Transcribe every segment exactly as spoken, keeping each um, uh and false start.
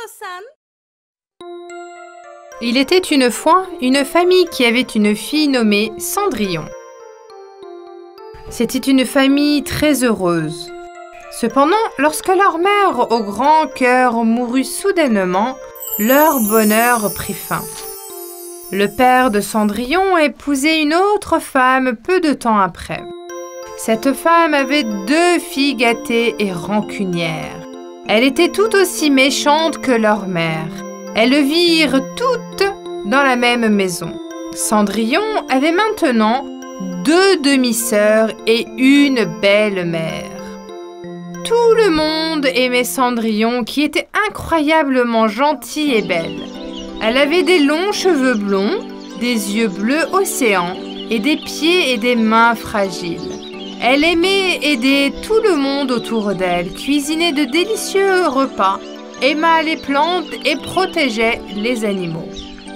Il était une fois une famille qui avait une fille nommée Cendrillon. C'était une famille très heureuse. Cependant, lorsque leur mère au grand cœur mourut soudainement, leur bonheur prit fin. Le père de Cendrillon épousait une autre femme peu de temps après. Cette femme avait deux filles gâtées et rancunières. Elle était tout aussi méchante que leur mère. Elles virent toutes dans la même maison. Cendrillon avait maintenant deux demi-sœurs et une belle-mère. Tout le monde aimait Cendrillon qui était incroyablement gentille et belle. Elle avait des longs cheveux blonds, des yeux bleus océan et des pieds et des mains fragiles. Elle aimait aider tout le monde autour d'elle, cuisinait de délicieux repas, aima les plantes et protégeait les animaux.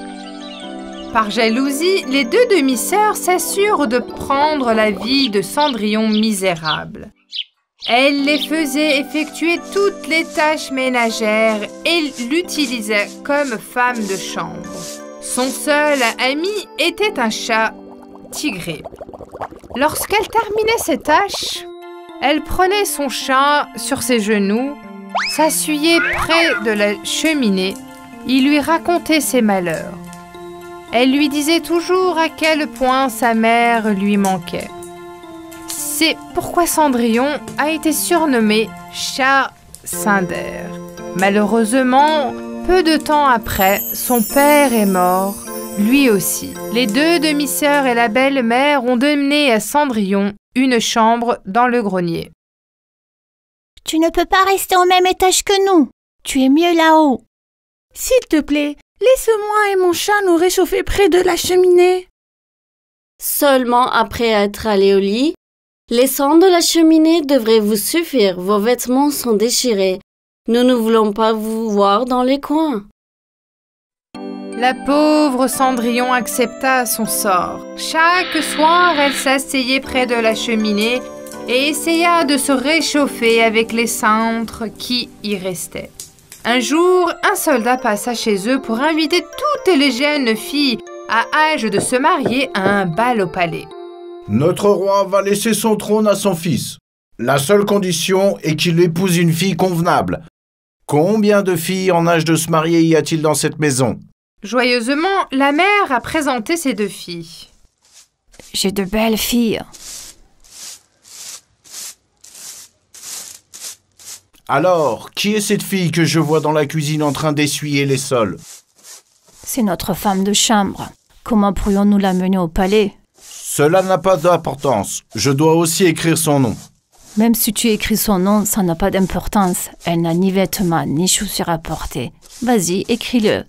Par jalousie, les deux demi-sœurs s'assurent de prendre la vie de Cendrillon misérable. Elle les faisait effectuer toutes les tâches ménagères et l'utilisait comme femme de chambre. Son seul ami était un chat tigré. Lorsqu'elle terminait ses tâches, elle prenait son chat sur ses genoux, s'asseyait près de la cheminée, il lui racontait ses malheurs. Elle lui disait toujours à quel point sa mère lui manquait. C'est pourquoi Cendrillon a été surnommé Chat Cinder. Malheureusement, peu de temps après, son père est mort, lui aussi. Les deux demi-sœurs et la belle-mère ont donné à Cendrillon une chambre dans le grenier. Tu ne peux pas rester au même étage que nous. Tu es mieux là-haut. S'il te plaît, laisse-moi et mon chat nous réchauffer près de la cheminée. Seulement après être allé au lit, les cendres de la cheminée devraient vous suffire. Vos vêtements sont déchirés. Nous ne voulons pas vous voir dans les coins. La pauvre Cendrillon accepta son sort. Chaque soir, elle s'asseyait près de la cheminée et essaya de se réchauffer avec les cendres qui y restaient. Un jour, un soldat passa chez eux pour inviter toutes les jeunes filles à âge de se marier à un bal au palais. Notre roi va laisser son trône à son fils. La seule condition est qu'il épouse une fille convenable. Combien de filles en âge de se marier y a-t-il dans cette maison ? Joyeusement, la mère a présenté ses deux filles. J'ai de belles filles. Alors, qui est cette fille que je vois dans la cuisine en train d'essuyer les sols ? C'est notre femme de chambre. Comment pourrions-nous la mener au palais ? Cela n'a pas d'importance. Je dois aussi écrire son nom. Même si tu écris son nom, ça n'a pas d'importance. Elle n'a ni vêtements, ni chaussures à porter. Vas-y, écris-le.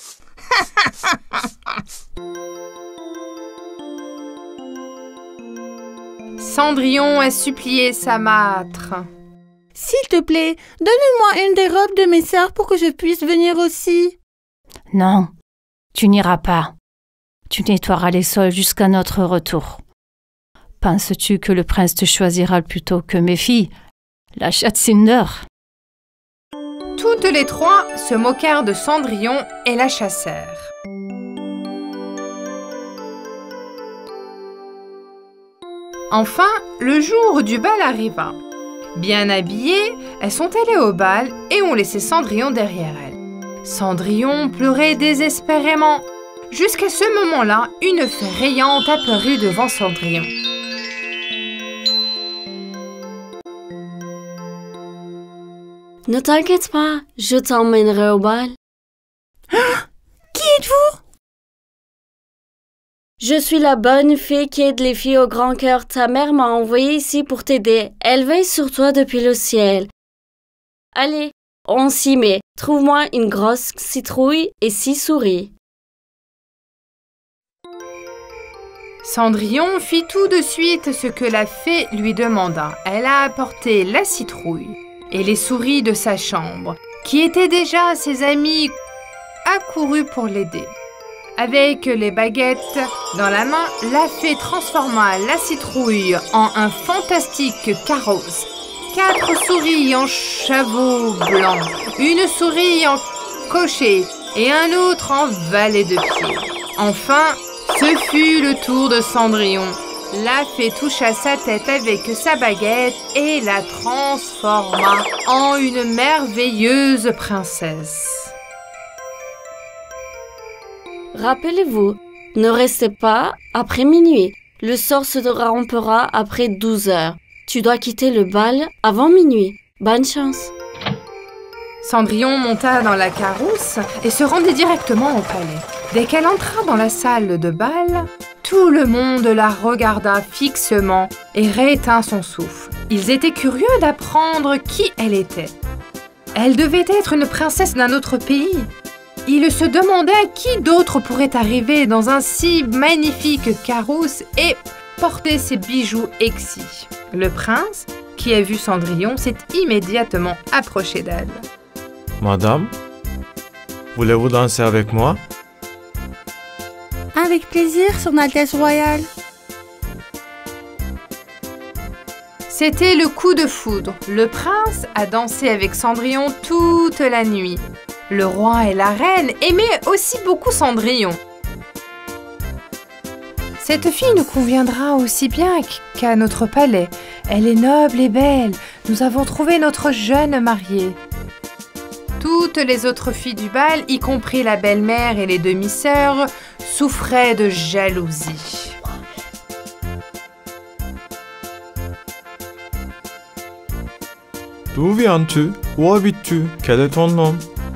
Cendrillon a supplié sa mâtre. S'il te plaît, donne-moi une des robes de mes sœurs pour que je puisse venir aussi. Non, tu n'iras pas. Tu nettoieras les sols jusqu'à notre retour. Penses-tu que le prince te choisira plutôt que mes filles, la chatte Cinder ? Toutes les trois se moquèrent de Cendrillon et la chassèrent. Enfin, le jour du bal arriva. Bien habillées, elles sont allées au bal et ont laissé Cendrillon derrière elles. Cendrillon pleurait désespérément. Jusqu'à ce moment-là, une fée rayante apparut devant Cendrillon. Ne t'inquiète pas, je t'emmènerai au bal. Ah, qui êtes-vous? Je suis la bonne fée qui aide les filles au grand cœur. Ta mère m'a envoyée ici pour t'aider. Elle veille sur toi depuis le ciel. Allez, on s'y met. Trouve-moi une grosse citrouille et six souris. Cendrillon fit tout de suite ce que la fée lui demanda. Elle a apporté la citrouille et les souris de sa chambre, qui étaient déjà ses amis accourus pour l'aider. Avec les baguettes dans la main, la fée transforma la citrouille en un fantastique carrosse. Quatre souris en chevaux blancs, une souris en cocher et un autre en valet de pied. Enfin, ce fut le tour de Cendrillon. La fée toucha sa tête avec sa baguette et la transforma en une merveilleuse princesse. Rappelez-vous, ne restez pas après minuit. Le sort se rompera après douze heures. Tu dois quitter le bal avant minuit. Bonne chance. Cendrillon monta dans la carrosse et se rendit directement au palais. Dès qu'elle entra dans la salle de bal, tout le monde la regarda fixement et rééteint son souffle. Ils étaient curieux d'apprendre qui elle était. Elle devait être une princesse d'un autre pays. Ils se demandaient qui d'autre pourrait arriver dans un si magnifique carrosse et porter ses bijoux exquis. Le prince, qui a vu Cendrillon, s'est immédiatement approché d'elle. « Madame, voulez-vous danser avec moi ?» Avec plaisir, Son Altesse royale. C'était le coup de foudre. Le prince a dansé avec Cendrillon toute la nuit. Le roi et la reine aimaient aussi beaucoup Cendrillon. Cette fille nous conviendra aussi bien qu'à notre palais. Elle est noble et belle. Nous avons trouvé notre jeune mariée. Toutes les autres filles du bal, y compris la belle-mère et les demi-sœurs, souffraient de jalousie. D'où viens-tu? Où habites-tu? Quel est ton nom?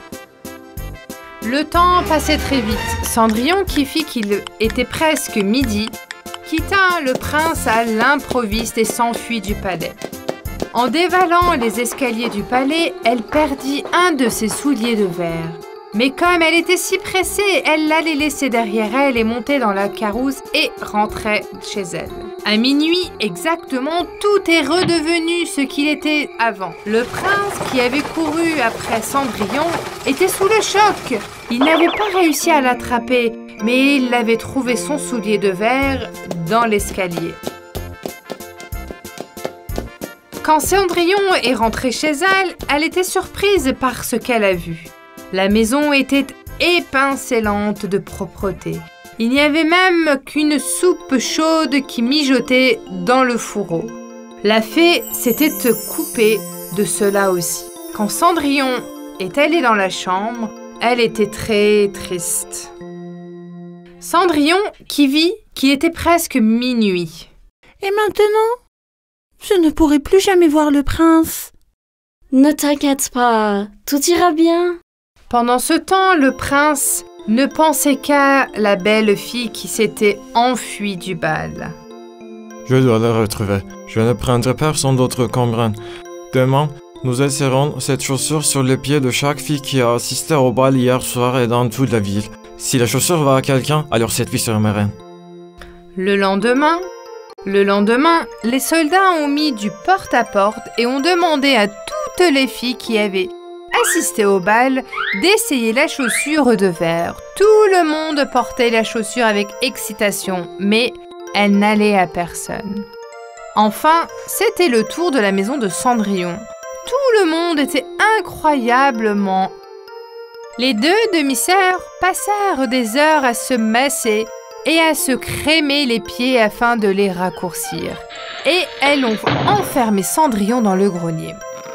Le temps passait très vite. Cendrillon, qui fit qu'il était presque midi, quitta le prince à l'improviste et s'enfuit du palais. En dévalant les escaliers du palais, elle perdit un de ses souliers de verre. Mais comme elle était si pressée, elle l'allait laisser derrière elle et monter dans la carrosse et rentrait chez elle. À minuit exactement, tout est redevenu ce qu'il était avant. Le prince, qui avait couru après Cendrillon, était sous le choc. Il n'avait pas réussi à l'attraper, mais il avait trouvé son soulier de verre dans l'escalier. Quand Cendrillon est rentrée chez elle, elle était surprise par ce qu'elle a vu. La maison était étincelante de propreté. Il n'y avait même qu'une soupe chaude qui mijotait dans le fourreau. La fée s'était coupée de cela aussi. Quand Cendrillon est allée dans la chambre, elle était très triste. Cendrillon qui vit qu'il était presque minuit. Et maintenant, je ne pourrai plus jamais voir le prince. Ne t'inquiète pas, tout ira bien. Pendant ce temps, le prince ne pensait qu'à la belle fille qui s'était enfuie du bal. Je dois la retrouver. Je ne prendrai personne d'autre comme reine. Demain, nous essaierons cette chaussure sur les pieds de chaque fille qui a assisté au bal hier soir et dans toute la ville. Si la chaussure va à quelqu'un, alors cette fille sera ma reine. Le lendemain, le lendemain, les soldats ont mis du porte-à-porte et ont demandé à toutes les filles qui avaient assisté au bal d'essayer la chaussure de verre. Tout le monde portait la chaussure avec excitation, mais elle n'allait à personne. Enfin, c'était le tour de la maison de Cendrillon. Tout le monde était incroyablement. Les deux demi-sœurs passèrent des heures à se masser et à se crémer les pieds afin de les raccourcir. Et elles ont enfermé Cendrillon dans le grenier.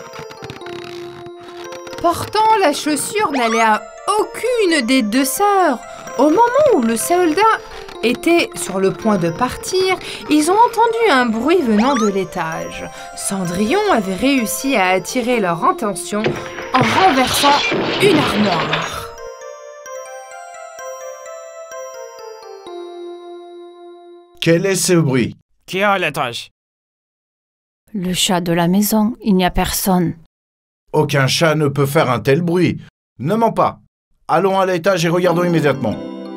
Pourtant, la chaussure n'allait à aucune des deux sœurs. Au moment où le soldat était sur le point de partir, ils ont entendu un bruit venant de l'étage. Cendrillon avait réussi à attirer leur attention en renversant une armoire. Quel est ce bruit? Qui est à l'étage? Le chat de la maison, il n'y a personne. Aucun chat ne peut faire un tel bruit. Ne mens pas. Allons à l'étage et regardons immédiatement.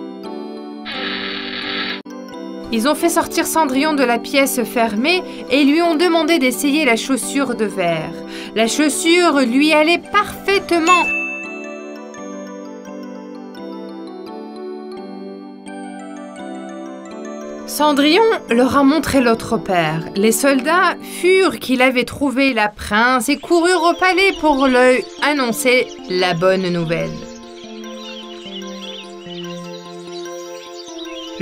Ils ont fait sortir Cendrillon de la pièce fermée et lui ont demandé d'essayer la chaussure de verre. La chaussure lui allait parfaitement. Cendrillon leur a montré l'autre père. Les soldats furent qu'il avait trouvé la prince et coururent au palais pour lui annoncer la bonne nouvelle.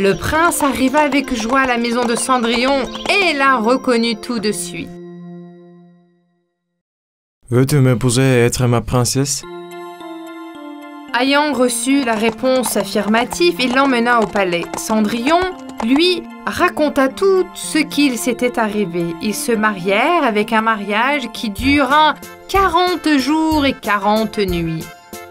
Le prince arriva avec joie à la maison de Cendrillon et la reconnut tout de suite. Veux-tu m'épouser et être ma princesse? Ayant reçu la réponse affirmative, il l'emmena au palais. Cendrillon, lui, raconta tout ce qu'il s'était arrivé. Ils se marièrent avec un mariage qui dura quarante jours et quarante nuits.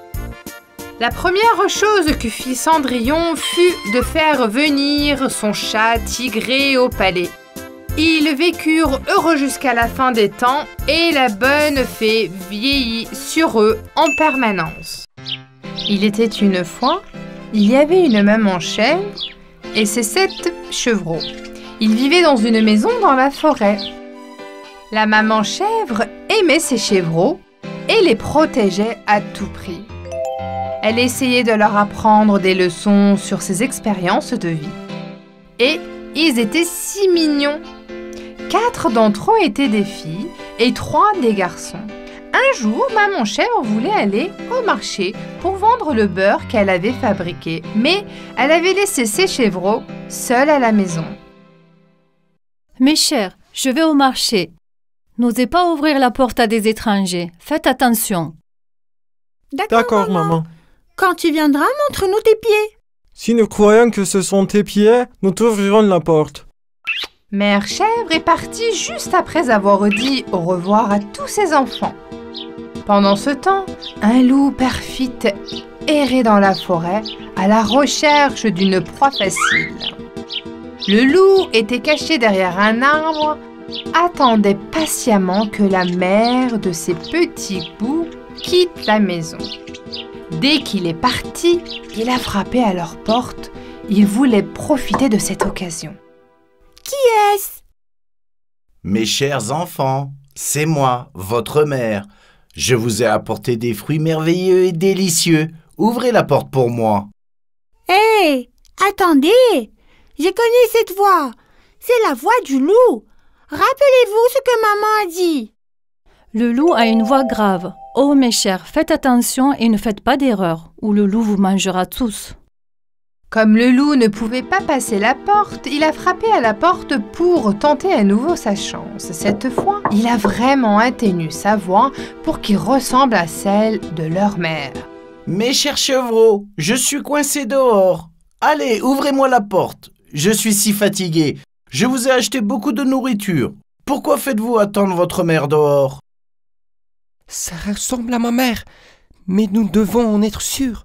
La première chose que fit Cendrillon fut de faire venir son chat Tigré au palais. Ils vécurent heureux jusqu'à la fin des temps et la bonne fée vieillit sur eux en permanence. Il était une fois, il y avait une maman chèvre et ses sept chevreaux. Ils vivaient dans une maison dans la forêt. La maman chèvre aimait ses chevreaux et les protégeait à tout prix. Elle essayait de leur apprendre des leçons sur ses expériences de vie. Et ils étaient si mignons. Quatre d'entre eux étaient des filles et trois des garçons. Un jour, maman chèvre voulait aller au marché pour vendre le beurre qu'elle avait fabriqué, mais elle avait laissé ses chevreaux seuls à la maison. Mes chers, je vais au marché. N'osez pas ouvrir la porte à des étrangers. Faites attention. D'accord, maman. Quand tu viendras, montre-nous tes pieds. Si nous croyons que ce sont tes pieds, nous t'ouvrirons la porte. Mère chèvre est partie juste après avoir dit au revoir à tous ses enfants. Pendant ce temps, un loup perfide errait dans la forêt à la recherche d'une proie facile. Le loup était caché derrière un arbre, attendait patiemment que la mère de ses petits bouts quitte la maison. Dès qu'il est parti, il a frappé à leur porte. Il voulait profiter de cette occasion. Qui est-ce? Mes chers enfants, c'est moi, votre mère. Je vous ai apporté des fruits merveilleux et délicieux. Ouvrez la porte pour moi. Hé, hey, attendez! Je connais cette voix. C'est la voix du loup. Rappelez-vous ce que maman a dit. Le loup a une voix grave. Oh mes chers, faites attention et ne faites pas d'erreur, ou le loup vous mangera tous. Comme le loup ne pouvait pas passer la porte, il a frappé à la porte pour tenter à nouveau sa chance. Cette fois, il a vraiment atténué sa voix pour qu'il ressemble à celle de leur mère. Mes chers chevreaux, je suis coincé dehors. Allez, ouvrez-moi la porte. Je suis si fatigué. Je vous ai acheté beaucoup de nourriture. Pourquoi faites-vous attendre votre mère dehors? Ça ressemble à ma mère, mais nous devons en être sûrs.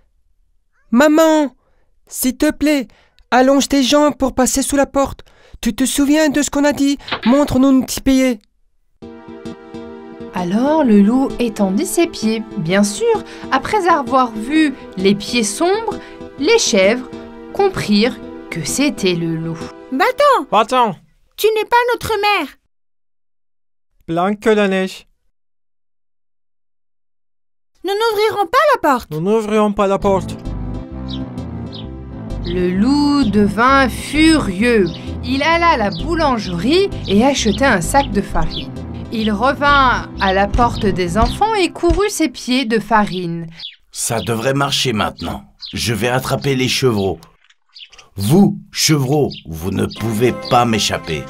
Maman! S'il te plaît, allonge tes jambes pour passer sous la porte. Tu te souviens de ce qu'on a dit? Montre-nous nos petits pieds. Alors le loup étendit ses pieds. Bien sûr, après avoir vu les pieds sombres, les chèvres comprirent que c'était le loup. Bâton, Bâton, tu n'es pas notre mère. blanc que la neige. Nous n'ouvrirons pas la porte. Nous n'ouvrirons pas la porte. Le loup devint furieux. Il alla à la boulangerie et acheta un sac de farine. Il revint à la porte des enfants et courut ses pieds de farine. Ça devrait marcher maintenant. Je vais attraper les chevreaux. Vous, chevreaux, vous ne pouvez pas m'échapper.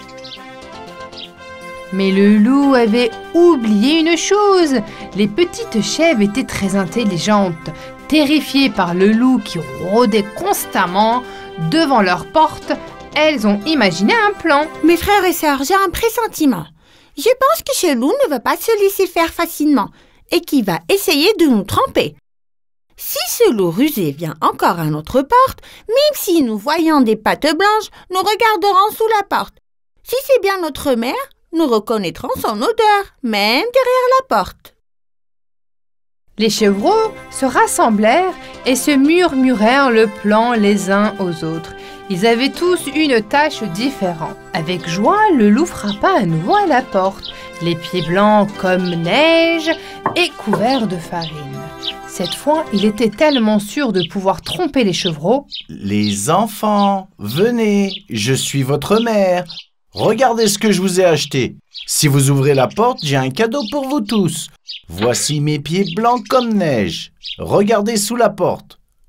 Mais le loup avait oublié une chose. Les petites chèvres étaient très intelligentes. Terrifiées par le loup qui rôdait constamment devant leur porte, elles ont imaginé un plan. Mes frères et sœurs, j'ai un pressentiment. Je pense que ce loup ne va pas se laisser faire facilement et qu'il va essayer de nous tromper. Si ce loup rusé vient encore à notre porte, même si nous voyons des pattes blanches, nous regarderons sous la porte. Si c'est bien notre mère, nous reconnaîtrons son odeur, même derrière la porte. Les chevreaux se rassemblèrent et se murmurèrent le plan les uns aux autres. Ils avaient tous une tâche différente. Avec joie, le loup frappa à nouveau à la porte, les pieds blancs comme neige et couverts de farine. Cette fois, il était tellement sûr de pouvoir tromper les chevreaux. Les enfants, venez, je suis votre mère. Regardez ce que je vous ai acheté. Si vous ouvrez la porte, j'ai un cadeau pour vous tous. Voici mes pieds blancs comme neige. Regardez sous la porte.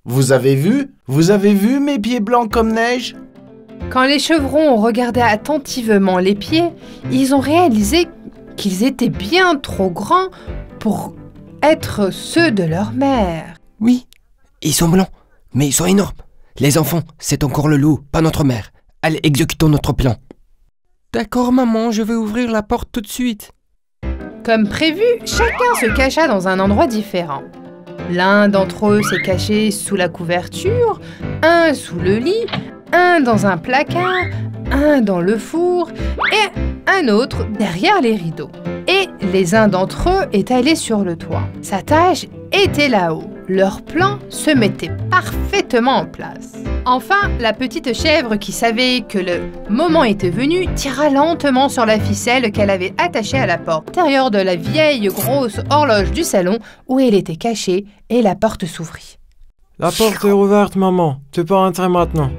Vous avez vu? Vous avez vu mes pieds blancs comme neige? Quand les chevrons ont regardé attentivement les pieds, ils ont réalisé qu'ils étaient bien trop grands pour être ceux de leur mère. Oui, ils sont blancs, mais ils sont énormes. Les enfants, c'est encore le loup, pas notre mère. Allez, exécutons notre plan. D'accord, maman, je vais ouvrir la porte tout de suite. Comme prévu, chacun se cacha dans un endroit différent. L'un d'entre eux s'est caché sous la couverture, un sous le lit, un dans un placard, un dans le four et un autre derrière les rideaux. Et les uns d'entre eux est allé sur le toit. Sa tâche était là-haut. Leur plan se mettait parfaitement en place. Enfin, la petite chèvre qui savait que le moment était venu tira lentement sur la ficelle qu'elle avait attachée à la porte intérieure de la vieille grosse horloge du salon où elle était cachée et la porte s'ouvrit. La porte est ouverte, maman. Tu peux entrer maintenant.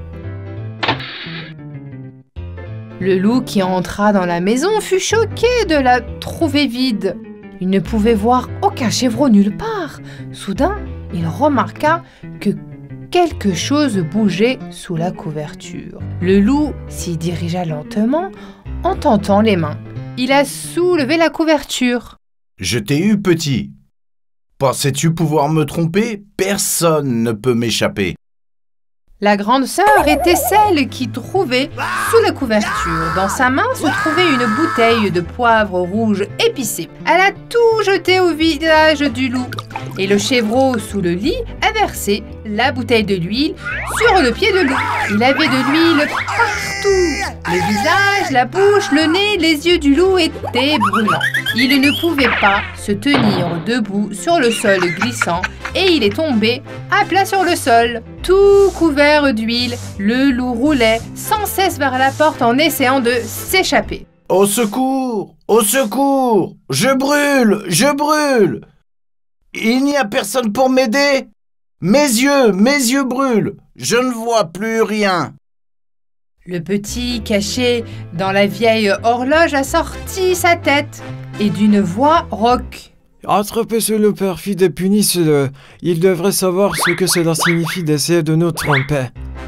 Le loup qui entra dans la maison fut choqué de la trouver vide. Il ne pouvait voir aucun chevreau nulle part. Soudain, il remarqua que quelque chose bougeait sous la couverture. Le loup s'y dirigea lentement en tentant les mains. Il a soulevé la couverture. Je t'ai eu, petit. Pensais-tu pouvoir me tromper? Personne ne peut m'échapper. La grande sœur était celle qui trouvait sous la couverture. Dans sa main se trouvait une bouteille de poivre rouge épicé. Elle a tout jeté au visage du loup. Et le chevreau sous le lit a versé la bouteille de l'huile sur le pied de loup. Il avait de l'huile partout. Le visage, la bouche, le nez, les yeux du loup étaient brûlants. Il ne pouvait pas se tenir debout sur le sol glissant et il est tombé à plat sur le sol. Tout couvert d'huile, le loup roulait sans cesse vers la porte en essayant de s'échapper. Au secours! Au secours! Je brûle! Je brûle! Il n'y a personne pour m'aider? Mes yeux, mes yeux brûlent! Je ne vois plus rien! Le petit, caché dans la vieille horloge, a sorti sa tête et d'une voix rauque. Attrapez ce loup perfide et punissez-le. Il devrait savoir ce que cela signifie d'essayer de nous tromper.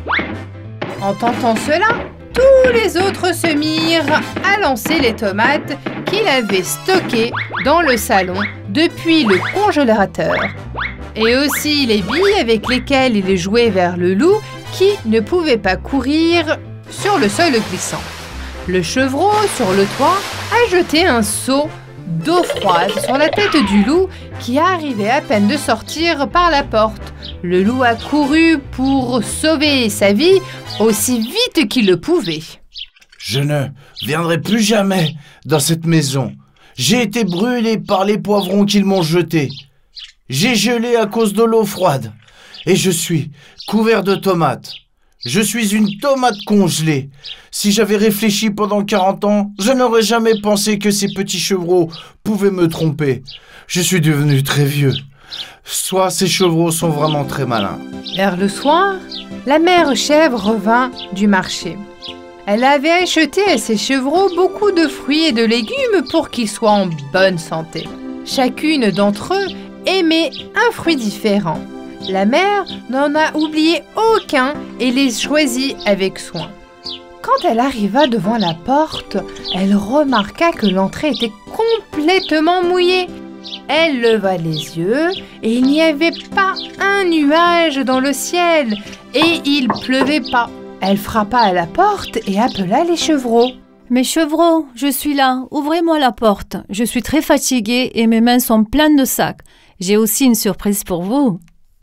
En tentant cela, tous les autres se mirent à lancer les tomates qu'il avait stockées dans le salon depuis le congélateur. Et aussi les billes avec lesquelles il jouait vers le loup qui ne pouvait pas courir sur le sol glissant. Le chevreau, sur le toit, a jeté un seau d'eau froide sur la tête du loup qui arrivait à peine de sortir par la porte. Le loup a couru pour sauver sa vie aussi vite qu'il le pouvait. Je ne viendrai plus jamais dans cette maison. J'ai été brûlé par les poivrons qu'ils m'ont jetés. J'ai gelé à cause de l'eau froide et je suis couvert de tomates. Je suis une tomate congelée. Si j'avais réfléchi pendant quarante ans, je n'aurais jamais pensé que ces petits chevreaux pouvaient me tromper. Je suis devenu très vieux. Soit ces chevreaux sont vraiment très malins. Vers le soir, la mère chèvre revint du marché. Elle avait acheté à ses chevreaux beaucoup de fruits et de légumes pour qu'ils soient en bonne santé. Chacune d'entre eux aimait un fruit différent. La mère n'en a oublié aucun et les choisit avec soin. Quand elle arriva devant la porte, elle remarqua que l'entrée était complètement mouillée. Elle leva les yeux et il n'y avait pas un nuage dans le ciel et il pleuvait pas. Elle frappa à la porte et appela les chevreaux. Mes chevreaux, je suis là, ouvrez-moi la porte. Je suis très fatiguée et mes mains sont pleines de sacs. J'ai aussi une surprise pour vous.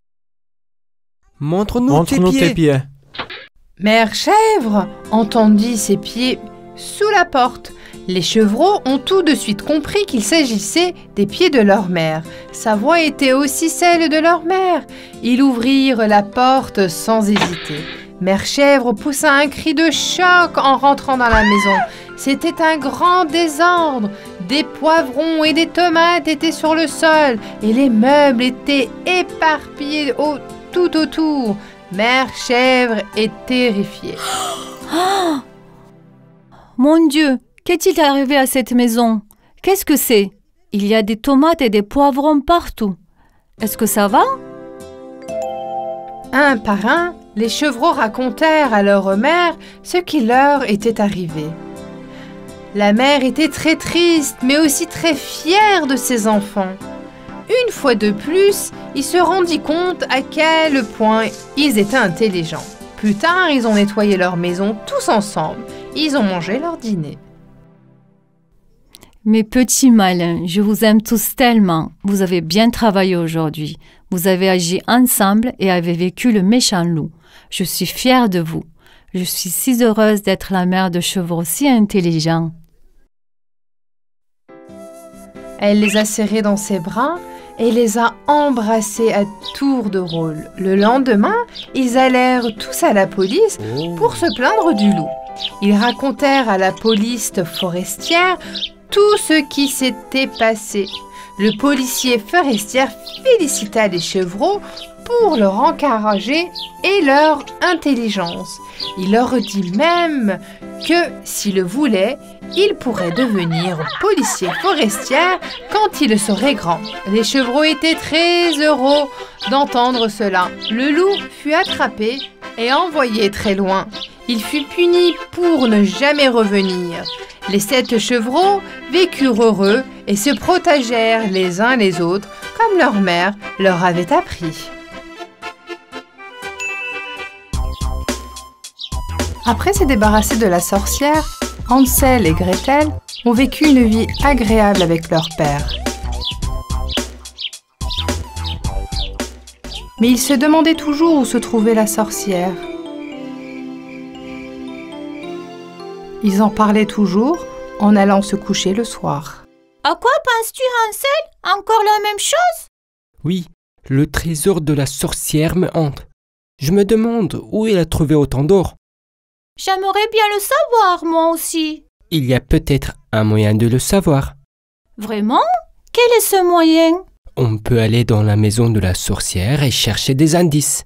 Montre-nous Montre-nous tes pieds. tes pieds. Mère chèvre entendit ses pieds sous la porte. Les chevreaux ont tout de suite compris qu'il s'agissait des pieds de leur mère. Sa voix était aussi celle de leur mère. Ils ouvrirent la porte sans hésiter. Mère chèvre poussa un cri de choc en rentrant dans la maison. C'était un grand désordre. Des poivrons et des tomates étaient sur le sol et les meubles étaient éparpillés au, tout autour. Mère chèvre est terrifiée. Oh mon Dieu, qu'est-il arrivé à cette maison? Qu'est-ce que c'est? Il y a des tomates et des poivrons partout. Est-ce que ça va? Un par un, les chevreaux racontèrent à leur mère ce qui leur était arrivé. La mère était très triste, mais aussi très fière de ses enfants. Une fois de plus, il se rendit compte à quel point ils étaient intelligents. Plus tard, ils ont nettoyé leur maison tous ensemble. Ils ont mangé leur dîner. Mes petits malins, je vous aime tous tellement. Vous avez bien travaillé aujourd'hui. Vous avez agi ensemble et avez vécu le méchant loup. Je suis fière de vous. Je suis si heureuse d'être la mère de chevreaux si intelligents. Elle les a serrés dans ses bras et les a embrassés à tour de rôle. Le lendemain, ils allèrent tous à la police pour se plaindre du loup. Ils racontèrent à la police forestière tout ce qui s'était passé. Le policier forestier félicita les chevreaux pour leur encourager et leur intelligence. Il leur dit même que, s'ils le voulaient, ils pourraient devenir policiers forestiers quand ils seraient grands. Les chevreaux étaient très heureux d'entendre cela. Le loup fut attrapé et envoyé très loin. Il fut puni pour ne jamais revenir. Les sept chevreaux vécurent heureux et se protégèrent les uns les autres comme leur mère leur avait appris. Après se débarrasser de la sorcière, Hansel et Gretel ont vécu une vie agréable avec leur père. Mais ils se demandaient toujours où se trouvait la sorcière. Ils en parlaient toujours en allant se coucher le soir. À quoi penses-tu, Hansel? Encore la même chose? Oui, le trésor de la sorcière me hante. Je me demande où il a trouvé autant d'or. J'aimerais bien le savoir, moi aussi. Il y a peut-être un moyen de le savoir. Vraiment? Quel est ce moyen? On peut aller dans la maison de la sorcière et chercher des indices.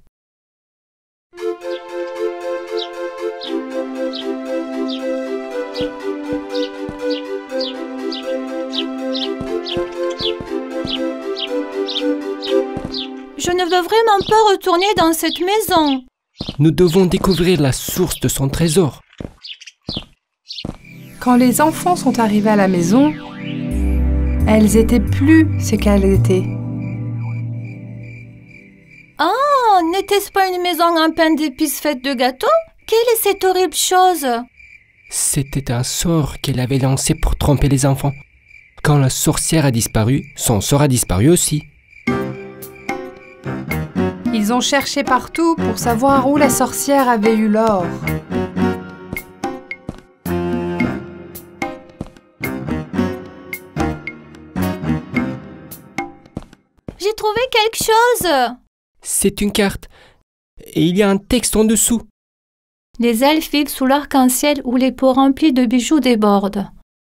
Je ne veux vraiment pas retourner dans cette maison. Nous devons découvrir la source de son trésor. Quand les enfants sont arrivés à la maison, elles étaient plus ce qu'elles étaient. Ah, n'était-ce pas une maison en pain d'épices faite de gâteaux? Quelle est cette horrible chose? C'était un sort qu'elle avait lancé pour tromper les enfants. Quand la sorcière a disparu, son sort a disparu aussi. Ils ont cherché partout pour savoir où la sorcière avait eu l'or. J'ai trouvé quelque chose. C'est une carte. Et il y a un texte en dessous. Les elfes vivent sous l'arc-en-ciel où les pots remplis de bijoux débordent.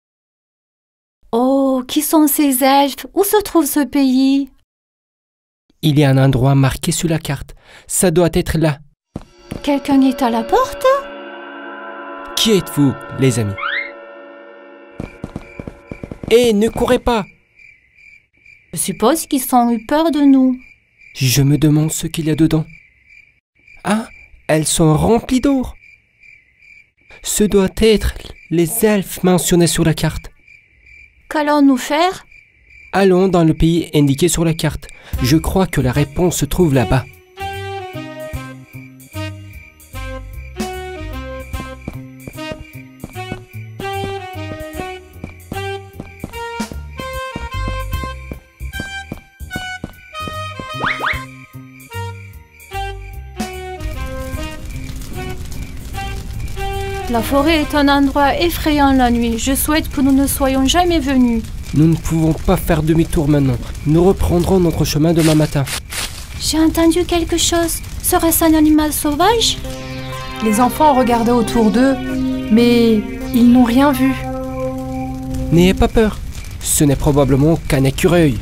Oh, qui sont ces elfes? Où se trouve ce pays? Il y a un endroit marqué sur la carte. Ça doit être là. Quelqu'un est à la porte? Qui êtes-vous, les amis? Hé, ne courez pas! Je suppose qu'ils ont eu peur de nous. Je me demande ce qu'il y a dedans. Ah, elles sont remplies d'or. Ce doit être les elfes mentionnés sur la carte. Qu'allons-nous faire? Allons dans le pays indiqué sur la carte. Je crois que la réponse se trouve là-bas. La forêt est un endroit effrayant la nuit. Je souhaite que nous ne soyons jamais venus. Nous ne pouvons pas faire demi-tour maintenant. Nous reprendrons notre chemin demain matin. J'ai entendu quelque chose. Serait-ce un animal sauvage? Les enfants regardaient autour d'eux, mais ils n'ont rien vu. N'ayez pas peur. Ce n'est probablement qu'un écureuil.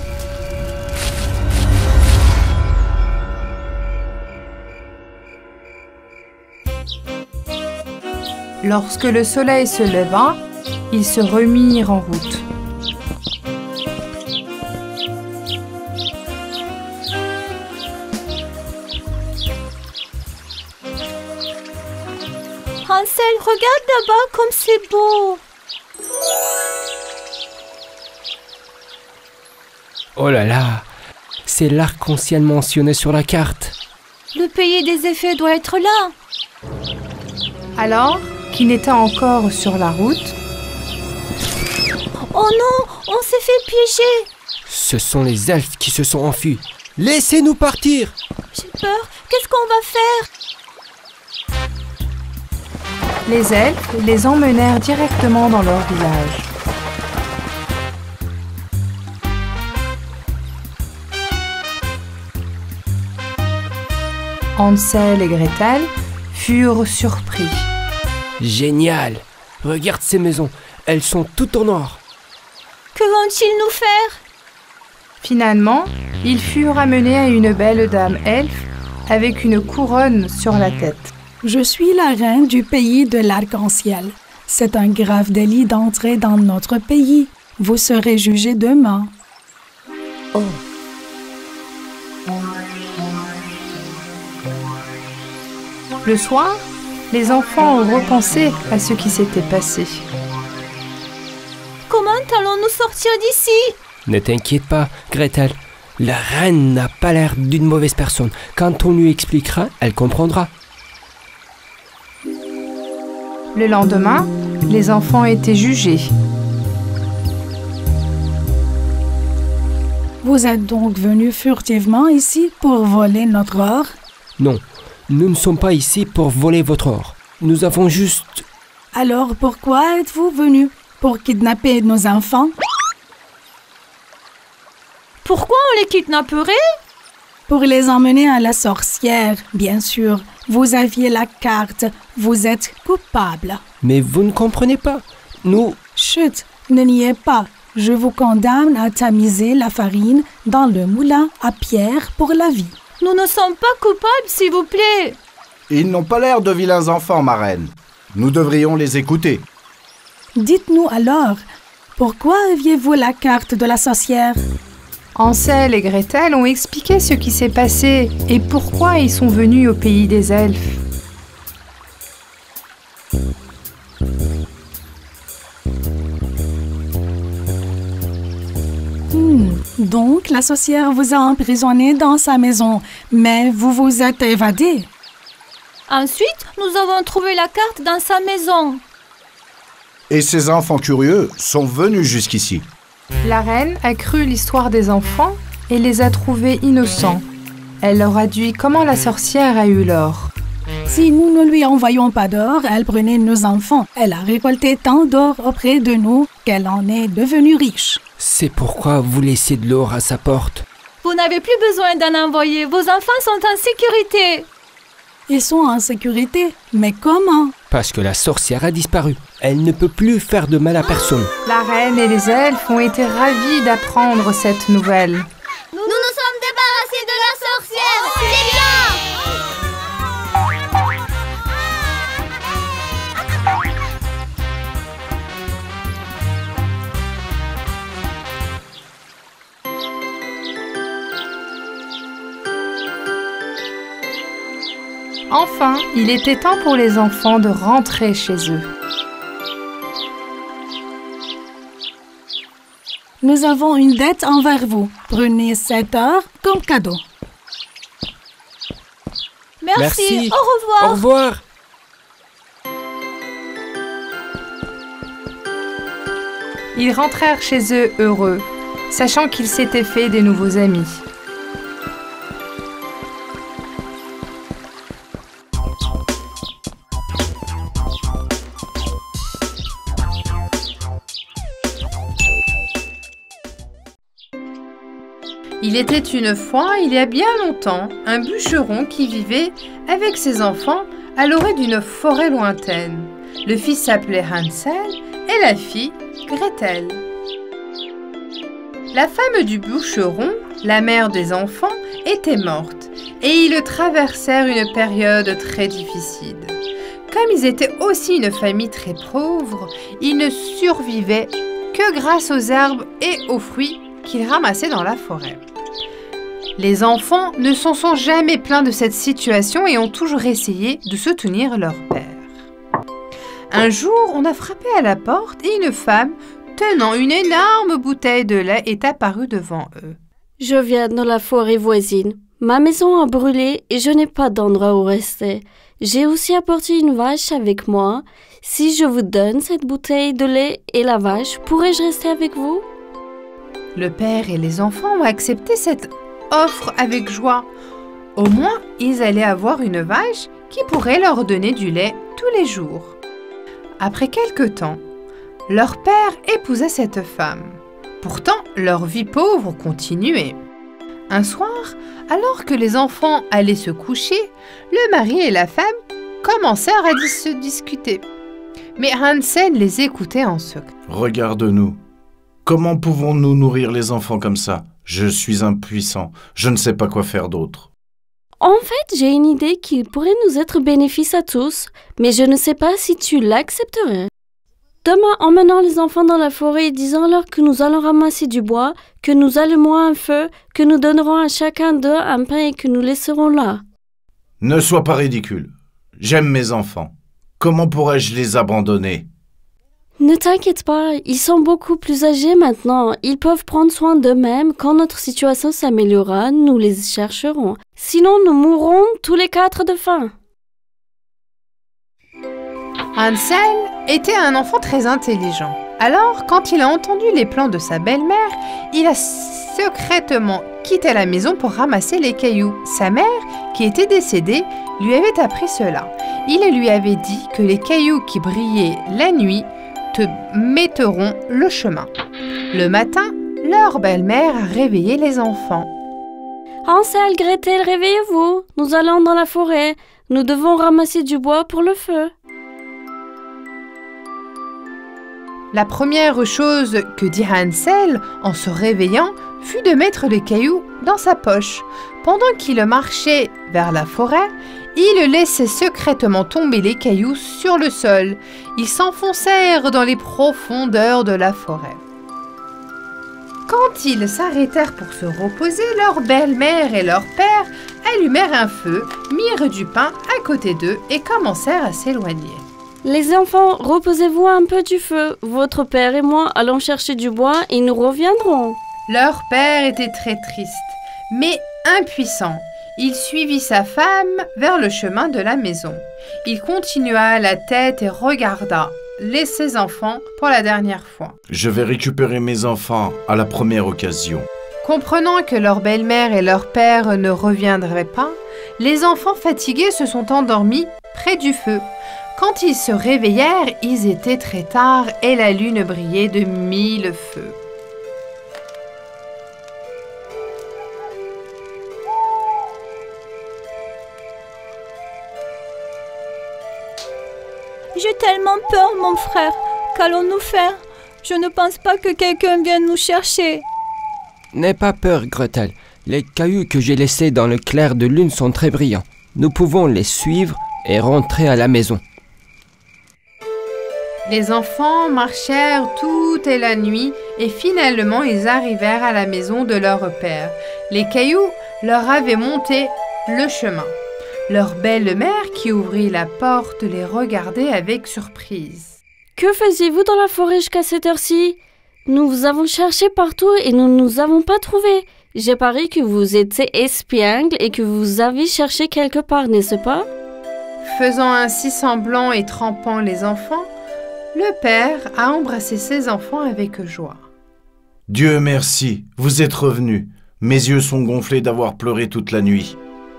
Lorsque le soleil se leva, ils se remirent en route. Hansel, regarde là-bas comme c'est beau. Oh là là, c'est l'arc-en-ciel mentionné sur la carte. Le pays des effets doit être là. Alors qu'il était encore sur la route, Oh non, on s'est fait piéger. Ce sont les elfes qui se sont enfuis. Laissez-nous partir. J'ai peur. Qu'est-ce qu'on va faire? les elfes les emmenèrent directement dans leur village. Hansel et Gretel furent surpris. Génial. Regarde ces maisons. Elles sont toutes en or. Que vont-ils nous faire? Finalement, ils furent amenés à une belle dame elfe avec une couronne sur la tête. Je suis la reine du pays de l'arc-en-ciel. C'est un grave délit d'entrer dans notre pays. Vous serez jugés demain. Oh. Le soir, les enfants ont repensé à ce qui s'était passé. Comment allons-nous sortir d'ici? Ne t'inquiète pas, Gretel. La reine n'a pas l'air d'une mauvaise personne. Quand on lui expliquera, elle comprendra. Le lendemain, les enfants étaient jugés. Vous êtes donc venus furtivement ici pour voler notre or? Non, nous ne sommes pas ici pour voler votre or. Nous avons juste... Alors pourquoi êtes-vous venus? Pour kidnapper nos enfants? Pourquoi on les kidnapperait? Pour les emmener à la sorcière, bien sûr. Vous aviez la carte. Vous êtes coupable. Mais vous ne comprenez pas. Nous... Chut, ne niez pas. Je vous condamne à tamiser la farine dans le moulin à pierre pour la vie. Nous ne sommes pas coupables, s'il vous plaît. Ils n'ont pas l'air de vilains enfants, ma reine. Nous devrions les écouter. Dites-nous alors, pourquoi aviez-vous la carte de la sorcière? Hansel et Gretel ont expliqué ce qui s'est passé et pourquoi ils sont venus au pays des elfes. Hmm, donc la sorcière vous a emprisonné dans sa maison, mais vous vous êtes évadé. Ensuite, nous avons trouvé la carte dans sa maison. Et ces enfants curieux sont venus jusqu'ici. La reine a cru l'histoire des enfants et les a trouvés innocents. Elle leur a dit comment la sorcière a eu l'or. Si nous ne lui envoyons pas d'or, elle prenait nos enfants. Elle a récolté tant d'or auprès de nous qu'elle en est devenue riche. C'est pourquoi vous laissez de l'or à sa porte. Vous n'avez plus besoin d'en envoyer. Vos enfants sont en sécurité. Ils sont en sécurité. Mais comment? Parce que la sorcière a disparu. Elle ne peut plus faire de mal à personne. La reine et les elfes ont été ravis d'apprendre cette nouvelle. Nous nous sommes débarrassés de la sorcière. C'est bien. Enfin, il était temps pour les enfants de rentrer chez eux. Nous avons une dette envers vous. Prenez cet or comme cadeau. Merci. Merci. Au revoir. Au revoir. Ils rentrèrent chez eux heureux, sachant qu'ils s'étaient fait des nouveaux amis. Il était une fois, il y a bien longtemps, un bûcheron qui vivait avec ses enfants à l'orée d'une forêt lointaine. Le fils s'appelait Hansel et la fille Gretel. La femme du bûcheron, la mère des enfants, était morte et ils traversèrent une période très difficile. Comme ils étaient aussi une famille très pauvre, ils ne survivaient que grâce aux herbes et aux fruits qu'ils ramassaient dans la forêt. Les enfants ne s'en sont jamais plaints de cette situation et ont toujours essayé de soutenir leur père. Un jour, on a frappé à la porte et une femme, tenant une énorme bouteille de lait, est apparue devant eux. Je viens de la forêt voisine. Ma maison a brûlé et je n'ai pas d'endroit où rester. J'ai aussi apporté une vache avec moi. Si je vous donne cette bouteille de lait et la vache, pourrais-je rester avec vous? Le père et les enfants ont accepté cette offre avec joie. Au moins, ils allaient avoir une vache qui pourrait leur donner du lait tous les jours. Après quelque temps, leur père épousa cette femme. Pourtant, leur vie pauvre continuait. Un soir, alors que les enfants allaient se coucher, le mari et la femme commencèrent à dis- se discuter. Mais Hansel les écoutait en secret. Regarde-nous. Comment pouvons-nous nourrir les enfants comme ça? Je suis impuissant. Je ne sais pas quoi faire d'autre. En fait, j'ai une idée qui pourrait nous être bénéfice à tous, mais je ne sais pas si tu l'accepterais. Demain, emmenons les enfants dans la forêt et disons-leur que nous allons ramasser du bois, que nous allumons un feu, que nous donnerons à chacun d'eux un pain et que nous laisserons là. Ne sois pas ridicule. J'aime mes enfants. Comment pourrais-je les abandonner? Ne t'inquiète pas, ils sont beaucoup plus âgés maintenant. Ils peuvent prendre soin d'eux-mêmes. Quand notre situation s'améliorera, nous les chercherons. Sinon, nous mourrons tous les quatre de faim. Hansel était un enfant très intelligent. Alors, quand il a entendu les plans de sa belle-mère, il a secrètement quitté la maison pour ramasser les cailloux. Sa mère, qui était décédée, lui avait appris cela. Il lui avait dit que les cailloux qui brillaient la nuit te mettront le chemin. Le matin, leur belle-mère a réveillé les enfants. Hansel, Gretel, réveillez-vous. Nous allons dans la forêt. Nous devons ramasser du bois pour le feu. La première chose que dit Hansel en se réveillant fut de mettre les cailloux dans sa poche. Pendant qu'il marchait vers la forêt, il laissait secrètement tomber les cailloux sur le sol. Ils s'enfoncèrent dans les profondeurs de la forêt. Quand ils s'arrêtèrent pour se reposer, leur belle-mère et leur père allumèrent un feu, mirent du pain à côté d'eux et commencèrent à s'éloigner. Les enfants, reposez-vous un peu du feu. Votre père et moi allons chercher du bois et nous reviendrons. Leur père était très triste, mais impuissant. Il suivit sa femme vers le chemin de la maison. Il continua la tête et regarda les ses enfants pour la dernière fois. Je vais récupérer mes enfants à la première occasion. Comprenant que leur belle-mère et leur père ne reviendraient pas, les enfants fatigués se sont endormis près du feu. Quand ils se réveillèrent, ils étaient très tard et la lune brillait de mille feux. J'ai tellement peur, mon frère. Qu'allons-nous faire? Je ne pense pas que quelqu'un vienne nous chercher. N'aie pas peur, Gretel. Les cailloux que j'ai laissés dans le clair de lune sont très brillants. Nous pouvons les suivre et rentrer à la maison. Les enfants marchèrent toute la nuit et finalement ils arrivèrent à la maison de leur père. Les cailloux leur avaient monté le chemin. Leur belle-mère qui ouvrit la porte les regardait avec surprise. Que faisiez-vous dans la forêt jusqu'à cette heure-ci? Nous vous avons cherché partout et nous ne nous avons pas trouvé. J'ai parié que vous étiez espiègle et que vous avez cherché quelque part, n'est-ce pas? Faisant ainsi semblant et trempant les enfants, le père a embrassé ses enfants avec joie. Dieu merci, vous êtes revenus. Mes yeux sont gonflés d'avoir pleuré toute la nuit.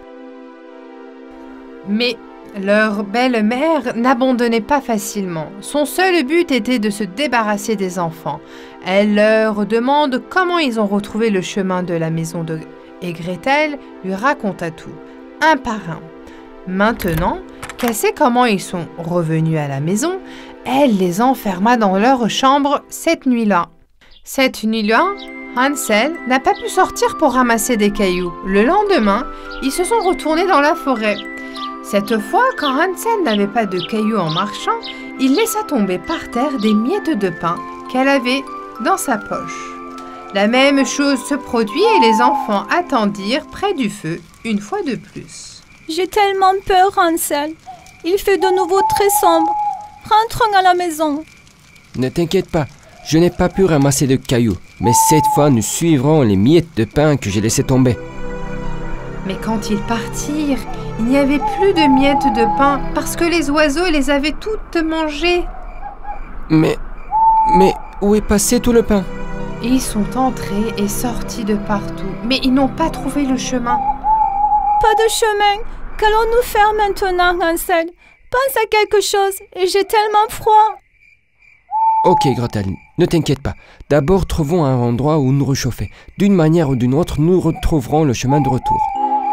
Mais leur belle-mère n'abandonnait pas facilement. Son seul but était de se débarrasser des enfants. Elle leur demande comment ils ont retrouvé le chemin de la maison de... Et Gretel lui raconta tout, un par un. Maintenant, qu'elle sait comment ils sont revenus à la maison, elle les enferma dans leur chambre cette nuit-là. Cette nuit-là, Hansel n'a pas pu sortir pour ramasser des cailloux. Le lendemain, ils se sont retournés dans la forêt. Cette fois, quand Hansel n'avait pas de cailloux en marchant, il laissa tomber par terre des miettes de pain qu'elle avait dans sa poche. La même chose se produit et les enfants attendirent près du feu une fois de plus. J'ai tellement peur, Hansel. Il fait de nouveau très sombre. Rentrons à la maison. Ne t'inquiète pas, je n'ai pas pu ramasser de cailloux, mais cette fois nous suivrons les miettes de pain que j'ai laissées tomber. Mais quand ils partirent, il n'y avait plus de miettes de pain parce que les oiseaux les avaient toutes mangées. Mais... mais où est passé tout le pain? Ils sont entrés et sortis de partout, mais ils n'ont pas trouvé le chemin. Pas de chemin. Qu'allons-nous faire maintenant, Hansel? Pense à quelque chose, et j'ai tellement froid. Ok, Gretel, ne t'inquiète pas. D'abord, trouvons un endroit où nous réchauffer. D'une manière ou d'une autre, nous retrouverons le chemin de retour.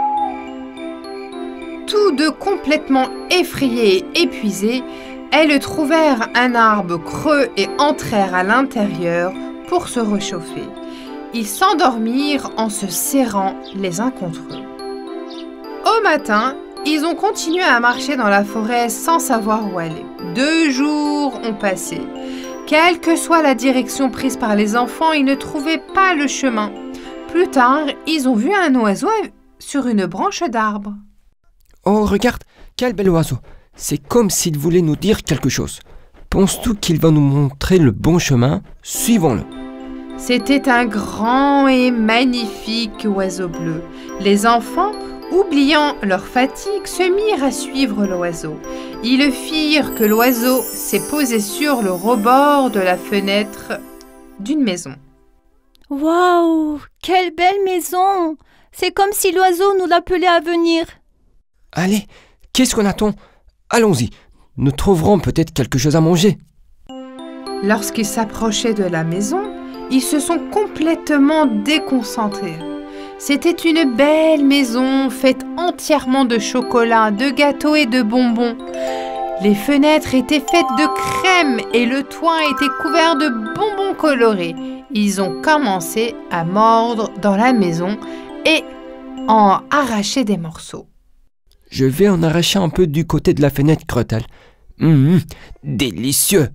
Tous deux complètement effrayés et épuisés, elles trouvèrent un arbre creux et entrèrent à l'intérieur pour se réchauffer. Ils s'endormirent en se serrant les uns contre eux. Au matin, ils ont continué à marcher dans la forêt sans savoir où aller. Deux jours ont passé. Quelle que soit la direction prise par les enfants, ils ne trouvaient pas le chemin. Plus tard, ils ont vu un oiseau sur une branche d'arbre. Oh, regarde, quel bel oiseau. C'est comme s'il voulait nous dire quelque chose. Penses-tu qu'il va nous montrer le bon chemin? Suivons-le. C'était un grand et magnifique oiseau bleu. Les enfants, oubliant leur fatigue, se mirent à suivre l'oiseau. Ils firent que l'oiseau s'est posé sur le rebord de la fenêtre d'une maison. Waouh, quelle belle maison! C'est comme si l'oiseau nous l'appelait à venir. Allez, qu'est-ce qu'on attend? Allons-y, nous trouverons peut-être quelque chose à manger. Lorsqu'ils s'approchaient de la maison, ils se sont complètement déconcentrés. C'était une belle maison faite entièrement de chocolat, de gâteaux et de bonbons. Les fenêtres étaient faites de crème et le toit était couvert de bonbons colorés. Ils ont commencé à mordre dans la maison et en arracher des morceaux. Je vais en arracher un peu du côté de la fenêtre, Gretel. Mmh, délicieux!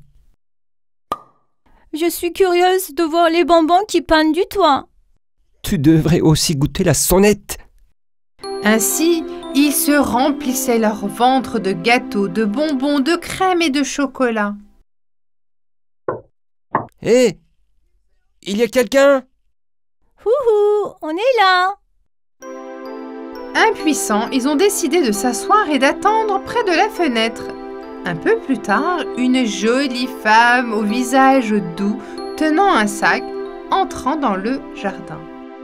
Je suis curieuse de voir les bonbons qui pendent du toit. Tu devrais aussi goûter la sonnette. Ainsi, ils se remplissaient leur ventre de gâteaux, de bonbons, de crème et de chocolat. Hé! Hey, il y a quelqu'un? Houhou, on est là! Impuissants, ils ont décidé de s'asseoir et d'attendre près de la fenêtre. Un peu plus tard, une jolie femme au visage doux, tenant un sac, entrant dans le jardin.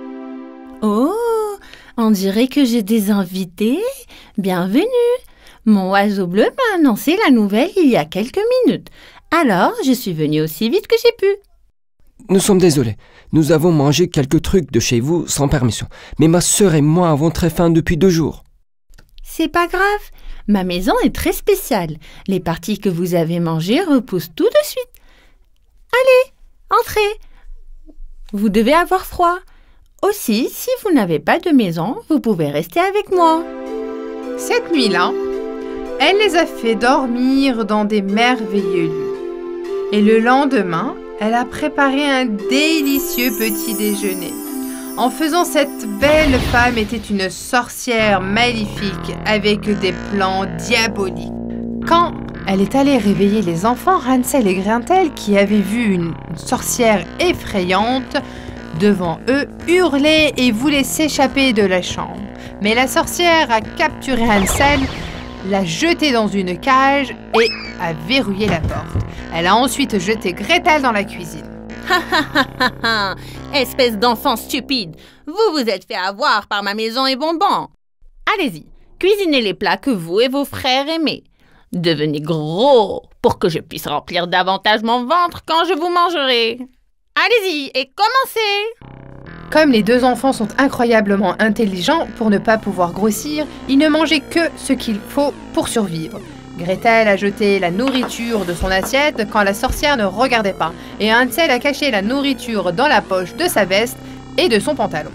Oh, on dirait que j'ai des invités. Bienvenue. Mon oiseau bleu m'a annoncé la nouvelle il y a quelques minutes. Alors, je suis venue aussi vite que j'ai pu. Nous sommes désolés. Nous avons mangé quelques trucs de chez vous sans permission. Mais ma sœur et moi avons très faim depuis deux jours. C'est pas grave. Ma maison est très spéciale. Les parties que vous avez mangées repoussent tout de suite. Allez, entrez. Vous devez avoir froid. Aussi, si vous n'avez pas de maison, vous pouvez rester avec moi. Cette nuit-là, elle les a fait dormir dans des merveilleux lieux. Et le lendemain, elle a préparé un délicieux petit déjeuner. En faisant, cette belle femme était une sorcière maléfique avec des plans diaboliques. Quand elle est allée réveiller les enfants, Hansel et Gretel, qui avaient vu une sorcière effrayante devant eux, hurlaient et voulaient s'échapper de la chambre. Mais la sorcière a capturé Hansel, l'a jeté dans une cage et a verrouillé la porte. Elle a ensuite jeté Gretel dans la cuisine. Ha ha ha ha ha! Espèce d'enfant stupide! Vous vous êtes fait avoir par ma maison et bonbons! Allez-y, cuisinez les plats que vous et vos frères aimez. Devenez gros pour que je puisse remplir davantage mon ventre quand je vous mangerai. Allez-y et commencez! Comme les deux enfants sont incroyablement intelligents, pour ne pas pouvoir grossir, ils ne mangeaient que ce qu'il faut pour survivre. Gretel a jeté la nourriture de son assiette quand la sorcière ne regardait pas, et Hansel a caché la nourriture dans la poche de sa veste et de son pantalon.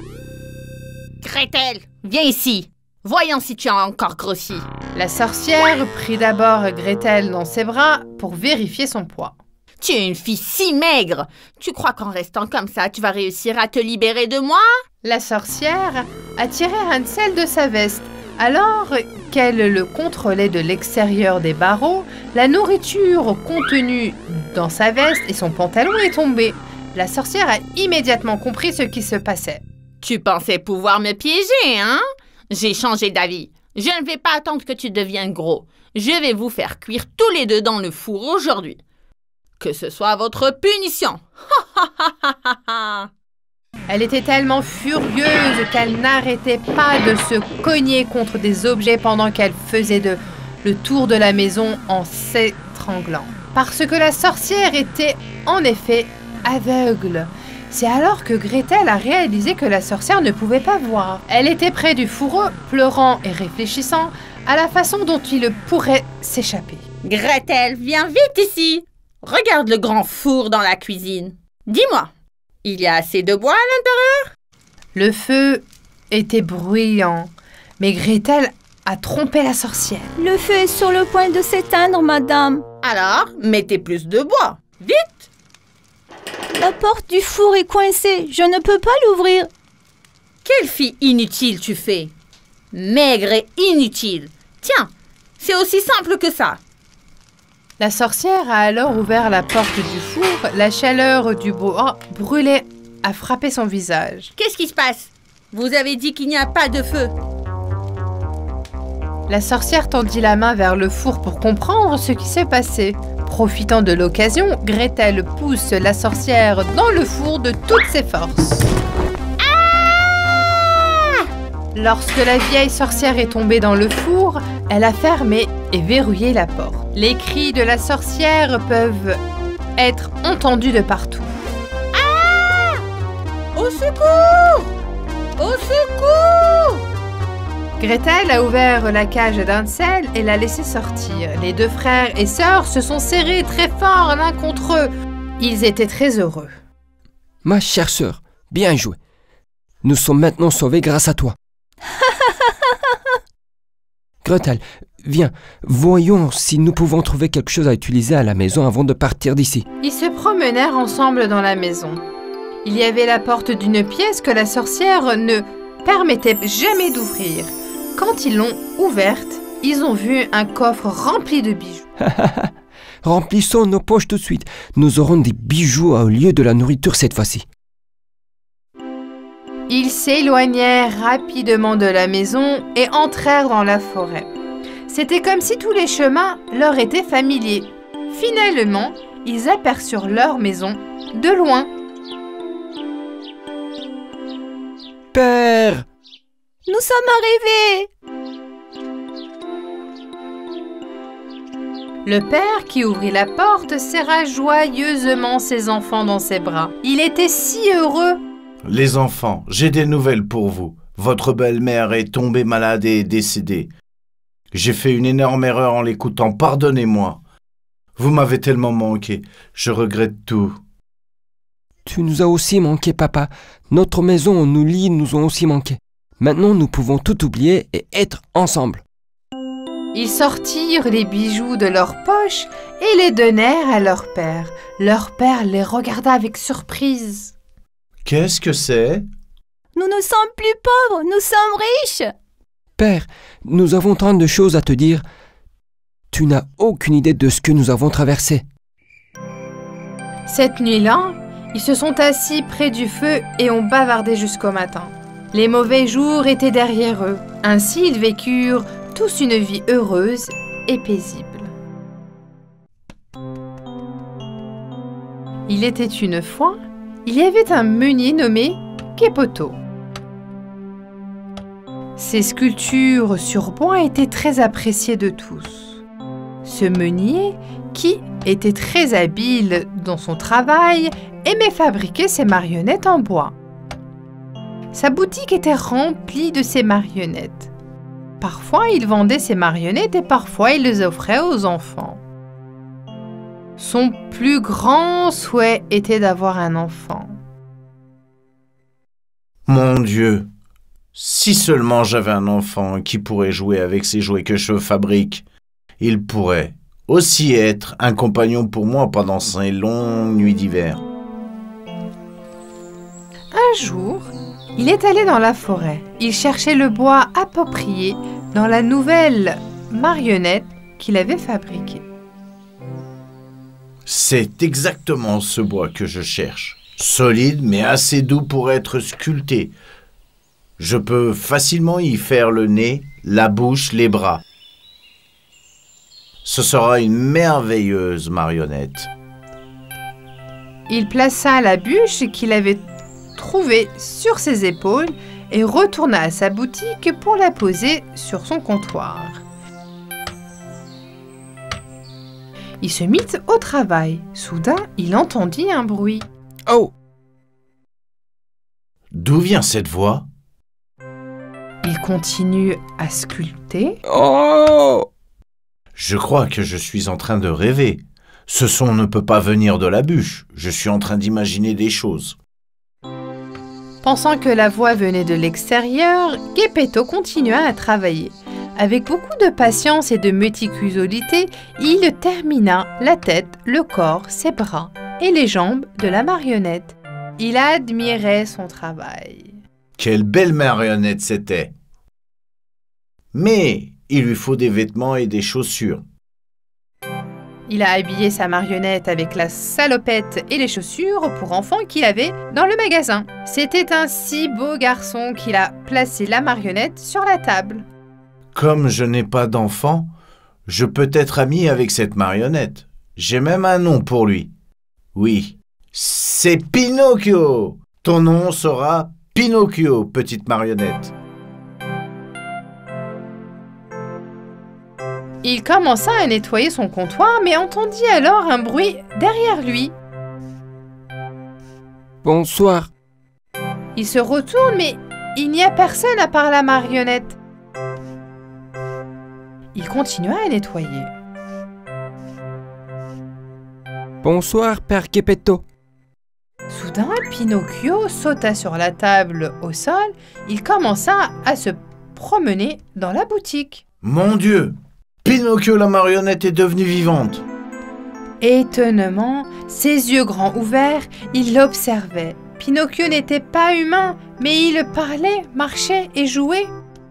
Gretel, viens ici. Voyons si tu as encore grossi. La sorcière prit d'abord Gretel dans ses bras pour vérifier son poids. Tu es une fille si maigre. Tu crois qu'en restant comme ça, tu vas réussir à te libérer de moi? La sorcière a tiré Hansel de sa veste, Alors qu'elle le contrôlait de l'extérieur des barreaux, la nourriture contenue dans sa veste et son pantalon est tombée. La sorcière a immédiatement compris ce qui se passait. Tu pensais pouvoir me piéger, hein? J'ai changé d'avis. Je ne vais pas attendre que tu deviennes gros. Je vais vous faire cuire tous les deux dans le four aujourd'hui. Que ce soit votre punition. Elle était tellement furieuse qu'elle n'arrêtait pas de se cogner contre des objets pendant qu'elle faisait de, le tour de la maison en s'étranglant. Parce que la sorcière était en effet aveugle. C'est alors que Gretel a réalisé que la sorcière ne pouvait pas voir. Elle était près du fourreau, pleurant et réfléchissant à la façon dont il pourrait s'échapper. Gretel, viens vite ici. Regarde le grand four dans la cuisine. Dis-moi, il y a assez de bois à l'intérieur? Le feu était bruyant, mais Gretel a trompé la sorcière. Le feu est sur le point de s'éteindre, madame. Alors, mettez plus de bois. Vite! La porte du four est coincée. Je ne peux pas l'ouvrir. Quelle fille inutile tu fais. Maigre et inutile. Tiens, c'est aussi simple que ça. La sorcière a alors ouvert la porte du four. La chaleur du bois brûlait a frappé son visage. Qu'est-ce qui se passe? Vous avez dit qu'il n'y a pas de feu. La sorcière tendit la main vers le four pour comprendre ce qui s'est passé. Profitant de l'occasion, Gretel pousse la sorcière dans le four de toutes ses forces. Ah! Lorsque la vieille sorcière est tombée dans le four, elle a fermé et verrouillé la porte. Les cris de la sorcière peuvent être entendus de partout. Ah! Au secours! Au secours! Gretel a ouvert la cage d'Hansel et l'a laissé sortir. Les deux frères et sœurs se sont serrés très fort l'un contre eux. Ils étaient très heureux. Ma chère sœur, bien joué. Nous sommes maintenant sauvés grâce à toi. Gretel, viens, voyons si nous pouvons trouver quelque chose à utiliser à la maison avant de partir d'ici. Ils se promenèrent ensemble dans la maison. Il y avait la porte d'une pièce que la sorcière ne permettait jamais d'ouvrir. Quand ils l'ont ouverte, ils ont vu un coffre rempli de bijoux. Remplissons nos poches tout de suite. Nous aurons des bijoux au lieu de la nourriture cette fois-ci. Ils s'éloignèrent rapidement de la maison et entrèrent dans la forêt. C'était comme si tous les chemins leur étaient familiers. Finalement, ils aperçurent leur maison de loin. Père! Nous sommes arrivés! Le père qui ouvrit la porte serra joyeusement ses enfants dans ses bras. Il était si heureux. Les enfants, j'ai des nouvelles pour vous. Votre belle-mère est tombée malade et est décédée. J'ai fait une énorme erreur en l'écoutant, pardonnez-moi. Vous m'avez tellement manqué, je regrette tout. Tu nous as aussi manqué, papa. Notre maison, nos lits nous ont aussi manqué. Maintenant, nous pouvons tout oublier et être ensemble. Ils sortirent les bijoux de leur poche et les donnèrent à leur père. Leur père les regarda avec surprise. Qu'est-ce que c'est? Nous ne sommes plus pauvres, nous sommes riches. Père, nous avons tant de choses à te dire. Tu n'as aucune idée de ce que nous avons traversé. Cette nuit-là, ils se sont assis près du feu et ont bavardé jusqu'au matin. Les mauvais jours étaient derrière eux. Ainsi, ils vécurent tous une vie heureuse et paisible. Il était une fois, il y avait un meunier nommé Kepoto. Ses sculptures sur bois étaient très appréciées de tous. Ce meunier, qui était très habile dans son travail, aimait fabriquer ses marionnettes en bois. Sa boutique était remplie de ses marionnettes. Parfois, il vendait ses marionnettes et parfois, il les offrait aux enfants. Son plus grand souhait était d'avoir un enfant. Mon Dieu, si seulement j'avais un enfant qui pourrait jouer avec ces jouets que je fabrique, il pourrait aussi être un compagnon pour moi pendant ces longues nuits d'hiver. Un jour, il est allé dans la forêt. Il cherchait le bois approprié dans la nouvelle marionnette qu'il avait fabriquée. C'est exactement ce bois que je cherche. Solide mais assez doux pour être sculpté. Je peux facilement y faire le nez, la bouche, les bras. Ce sera une merveilleuse marionnette. Il plaça la bûche qu'il avait trouvée sur ses épaules et retourna à sa boutique pour la poser sur son comptoir. Il se mit au travail. Soudain, il entendit un bruit. Oh! D'où vient cette voix? Il continue à sculpter. Oh! Je crois que je suis en train de rêver. Ce son ne peut pas venir de la bûche. Je suis en train d'imaginer des choses. Pensant que la voix venait de l'extérieur, Geppetto continua à travailler. Avec beaucoup de patience et de méticulosité, il termina la tête, le corps, ses bras et les jambes de la marionnette. Il admirait son travail. Quelle belle marionnette c'était! Mais il lui faut des vêtements et des chaussures. Il a habillé sa marionnette avec la salopette et les chaussures pour enfants qu'il avait dans le magasin. C'était un si beau garçon qu'il a placé la marionnette sur la table. Comme je n'ai pas d'enfant, je peux être ami avec cette marionnette. J'ai même un nom pour lui. Oui, c'est Pinocchio. Ton nom sera Pinocchio, petite marionnette. Il commença à nettoyer son comptoir, mais entendit alors un bruit derrière lui. Bonsoir. Il se retourne, mais il n'y a personne à part la marionnette. Il continua à nettoyer. Bonsoir, Père Geppetto. Soudain, Pinocchio sauta sur la table au sol. Il commença à se promener dans la boutique. Mon Dieu! Pinocchio la marionnette est devenue vivante. Étonnement, ses yeux grands ouverts, il l'observait. Pinocchio n'était pas humain, mais il parlait, marchait et jouait.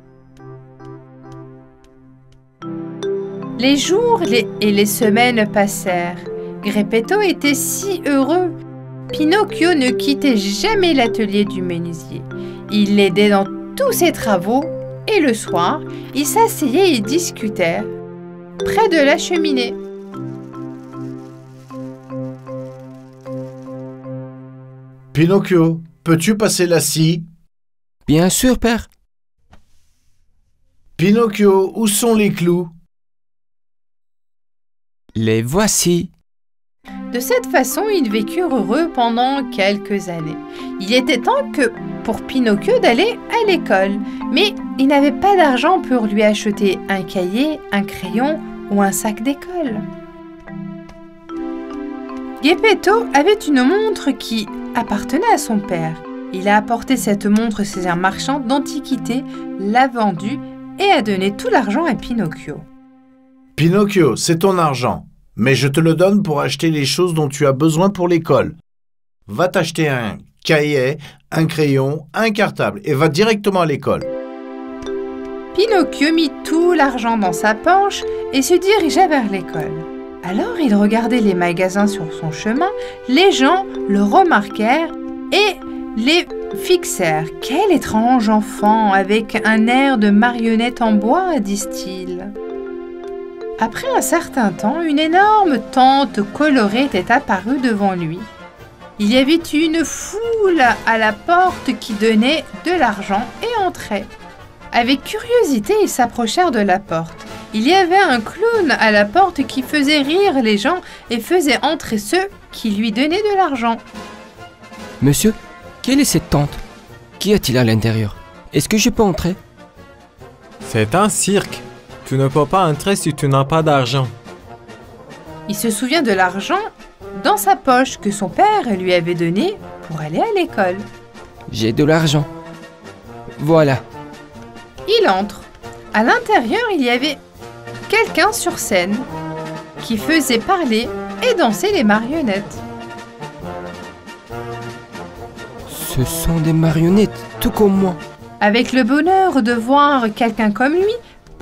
Les jours les- et les semaines passèrent. Geppetto était si heureux. Pinocchio ne quittait jamais l'atelier du menuisier. Il l'aidait dans tous ses travaux et le soir, ils s'asseyaient et discutèrent près de la cheminée. Pinocchio, peux-tu passer la scie? Bien sûr, Père. Pinocchio, où sont les clous? Les voici. De cette façon, ils vécurent heureux pendant quelques années. Il était temps que pour Pinocchio d'aller à l'école, mais il n'avait pas d'argent pour lui acheter un cahier, un crayon ou un sac d'école. Geppetto avait une montre qui appartenait à son père. Il a apporté cette montre chez un marchand d'antiquités, l'a vendue et a donné tout l'argent à Pinocchio. Pinocchio, c'est ton argent, mais je te le donne pour acheter les choses dont tu as besoin pour l'école. Va t'acheter un cahier, un crayon, un cartable et va directement à l'école. Pinocchio mit tout l'argent dans sa poche et se dirigea vers l'école. Alors il regardait les magasins sur son chemin, les gens le remarquèrent et les fixèrent. « Quel étrange enfant, avec un air de marionnette en bois », disent-ils. Après un certain temps, une énorme tente colorée était apparue devant lui. Il y avait une foule à la porte qui donnait de l'argent et entrait. Avec curiosité, ils s'approchèrent de la porte. Il y avait un clown à la porte qui faisait rire les gens et faisait entrer ceux qui lui donnaient de l'argent. Monsieur, quelle est cette tente? Qu'y a-t-il à l'intérieur? Est-ce que je peux entrer? C'est un cirque. Tu ne peux pas entrer si tu n'as pas d'argent. Il se souvient de l'argent dans sa poche que son père lui avait donné pour aller à l'école. J'ai de l'argent. Voilà. Il entre. À l'intérieur, il y avait quelqu'un sur scène qui faisait parler et danser les marionnettes. Ce sont des marionnettes, tout comme moi. Avec le bonheur de voir quelqu'un comme lui,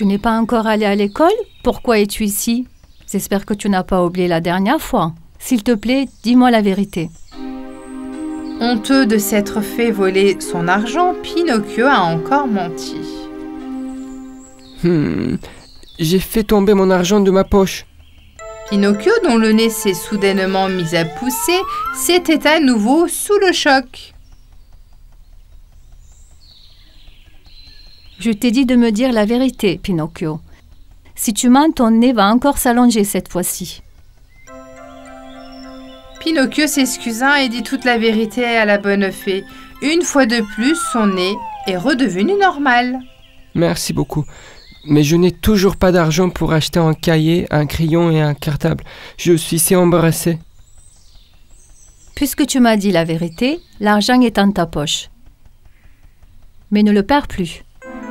Tu n'es pas encore allé à l'école? Pourquoi es-tu ici? J'espère que tu n'as pas oublié la dernière fois. S'il te plaît, dis-moi la vérité. Honteux de s'être fait voler son argent, Pinocchio a encore menti. Hmm, j'ai fait tomber mon argent de ma poche. Pinocchio, dont le nez s'est soudainement mis à pousser, s'était à nouveau sous le choc. Je t'ai dit de me dire la vérité, Pinocchio. Si tu mens, ton nez va encore s'allonger cette fois-ci. Pinocchio s'excusa et dit toute la vérité à la bonne fée. Une fois de plus, son nez est redevenu normal. Merci beaucoup. Mais je n'ai toujours pas d'argent pour acheter un cahier, un crayon et un cartable. Je suis si embarrassé. Puisque tu m'as dit la vérité, l'argent est dans ta poche. Mais ne le perds plus.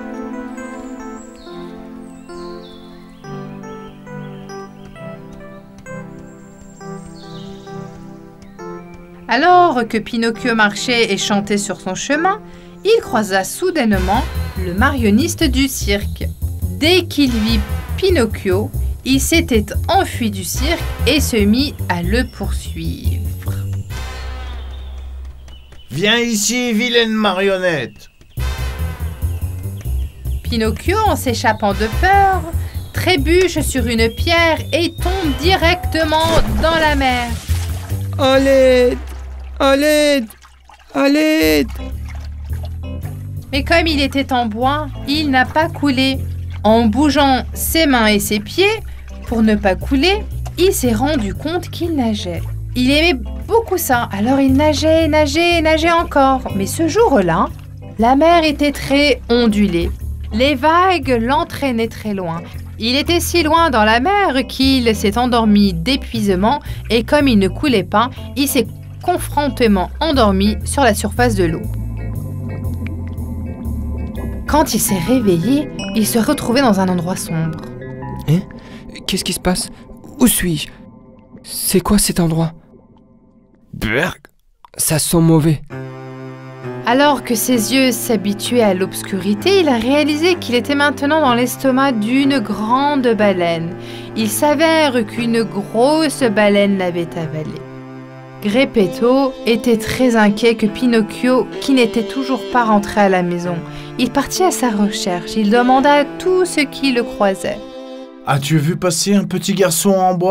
Alors que Pinocchio marchait et chantait sur son chemin, il croisa soudainement le marionniste du cirque. Dès qu'il vit Pinocchio, il s'était enfui du cirque et se mit à le poursuivre. Viens ici, vilaine marionnette. Pinocchio, en s'échappant de peur, trébuche sur une pierre et tombe directement dans la mer. À l'aide! À l'aide! À l'aide! Mais comme il était en bois, il n'a pas coulé. En bougeant ses mains et ses pieds, pour ne pas couler, il s'est rendu compte qu'il nageait. Il aimait beaucoup ça, alors il nageait, nageait, nageait encore. Mais ce jour-là, la mer était très ondulée. Les vagues l'entraînaient très loin. Il était si loin dans la mer qu'il s'est endormi d'épuisement et comme il ne coulait pas, il s'est confrontément endormi sur la surface de l'eau. Quand il s'est réveillé, il se retrouvait dans un endroit sombre. Hein? Qu'est-ce qui se passe? Où suis-je? C'est quoi cet endroit? Berg, ça sent mauvais. Alors que ses yeux s'habituaient à l'obscurité, il a réalisé qu'il était maintenant dans l'estomac d'une grande baleine. Il s'avère qu'une grosse baleine l'avait avalé. Geppetto était très inquiet que Pinocchio, qui n'était toujours pas rentré à la maison. Il partit à sa recherche. Il demanda à tous ceux qui le croisaient. « As-tu vu passer un petit garçon en bois ?»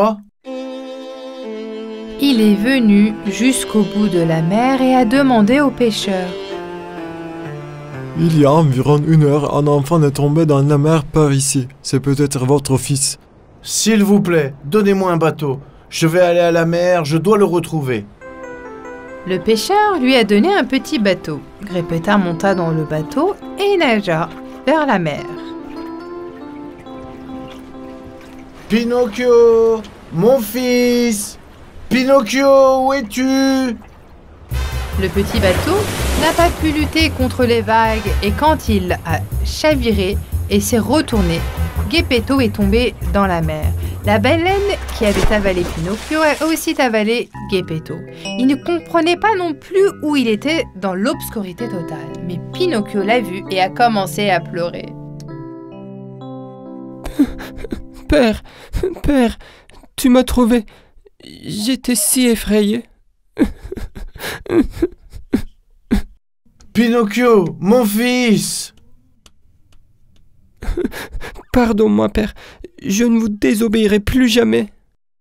Il est venu jusqu'au bout de la mer et a demandé aux pêcheurs. « Il y a environ une heure, un enfant est tombé dans la mer par ici. C'est peut-être votre fils. »« S'il vous plaît, donnez-moi un bateau. Je vais aller à la mer, je dois le retrouver. » Le pêcheur lui a donné un petit bateau. Geppetto monta dans le bateau et nagea vers la mer. « Pinocchio, mon fils! Pinocchio, où es-tu » Le petit bateau n'a pas pu lutter contre les vagues et quand il a chaviré et s'est retourné, Geppetto est tombé dans la mer. La baleine qui avait avalé Pinocchio a aussi avalé Geppetto. Il ne comprenait pas non plus où il était dans l'obscurité totale. Mais Pinocchio l'a vu et a commencé à pleurer. Père, père, tu m'as trouvé. J'étais si effrayé. Pinocchio, mon fils! Pardon-moi, père. Je ne vous désobéirai plus jamais.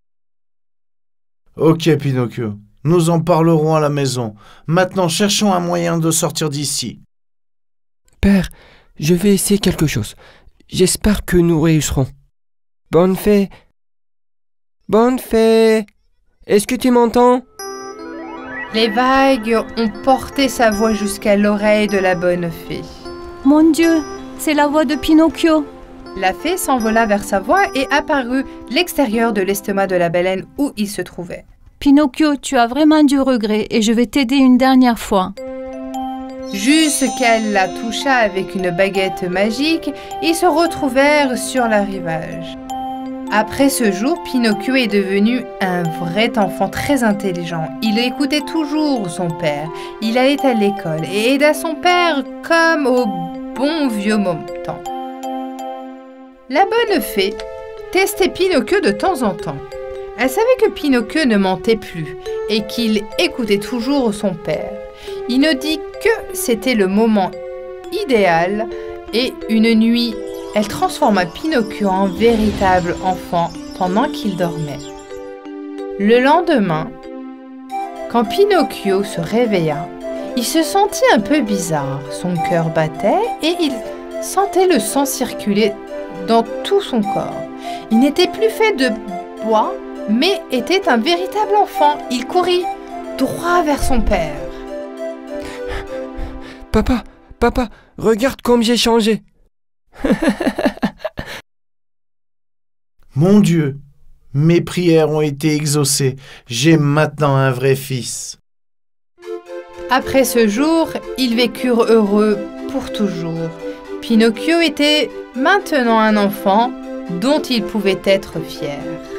Ok, Pinocchio. Nous en parlerons à la maison. Maintenant, cherchons un moyen de sortir d'ici. Père, je vais essayer quelque chose. J'espère que nous réussirons. Bonne fée. Bonne fée. Est-ce que tu m'entends? Les vagues ont porté sa voix jusqu'à l'oreille de la bonne fée. Mon Dieu, c'est la voix de Pinocchio. La fée s'envola vers sa voix et apparut l'extérieur de l'estomac de la baleine où il se trouvait. Pinocchio, tu as vraiment du regret et je vais t'aider une dernière fois. Jusqu'elle la toucha avec une baguette magique, ils se retrouvèrent sur l'arrivage. Après ce jour, Pinocchio est devenu un vrai enfant très intelligent. Il écoutait toujours son père. Il allait à l'école et aida son père comme au bon vieux moment. La bonne fée testait Pinocchio de temps en temps. Elle savait que Pinocchio ne mentait plus et qu'il écoutait toujours son père. Il ne dit que c'était le moment idéal et une nuit, elle transforma Pinocchio en véritable enfant pendant qu'il dormait. Le lendemain, quand Pinocchio se réveilla, il se sentit un peu bizarre. Son cœur battait et il sentait le sang circuler dans tout son corps. Il n'était plus fait de bois, mais était un véritable enfant. Il courut droit vers son père. Papa, papa, regarde comme j'ai changé. Mon Dieu, mes prières ont été exaucées. J'ai maintenant un vrai fils. Après ce jour, ils vécurent heureux pour toujours. Pinocchio était maintenant un enfant dont il pouvait être fier.